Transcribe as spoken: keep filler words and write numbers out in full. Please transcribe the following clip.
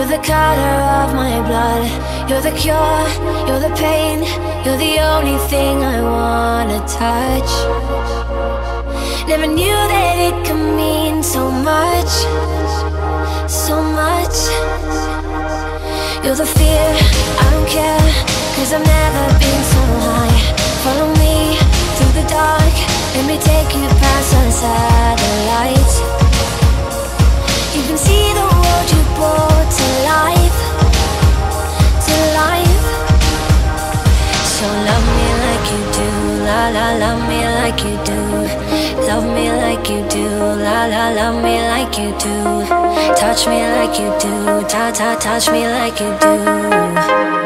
You're the color of my blood. You're the cure, you're the pain. You're the only thing I wanna touch. Never knew that it could mean so much, so much. You're the fear, I don't care, cause I've never been so high. Follow me through the dark, let me take you past the satellites. You can see the world you brought to life, to life. So love me like you do, la la, love me like you do. Love me like you do, la la, love me like you do. Touch me like you do, ta ta, touch me like you do.